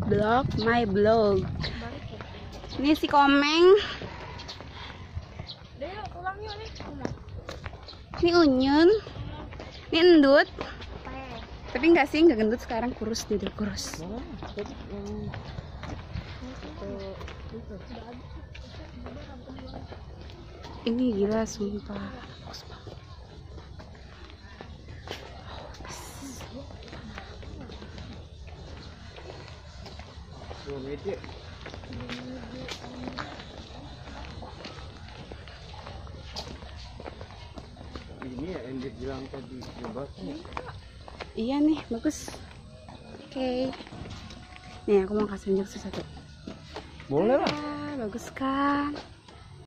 vlog my blog. Ini si Komeng. Ini Unyun. Ini Endut. Tapi enggak sih, enggak gendut sekarang, kurus, dia udah kurus. Ini gila sumpah. Bagus banget. Ini ya yang dibilang tadi bebasnya. Iya nih, bagus. Oke. Nih aku mau kasih tunjuk sesuatu. Boleh lah. Bagus kan?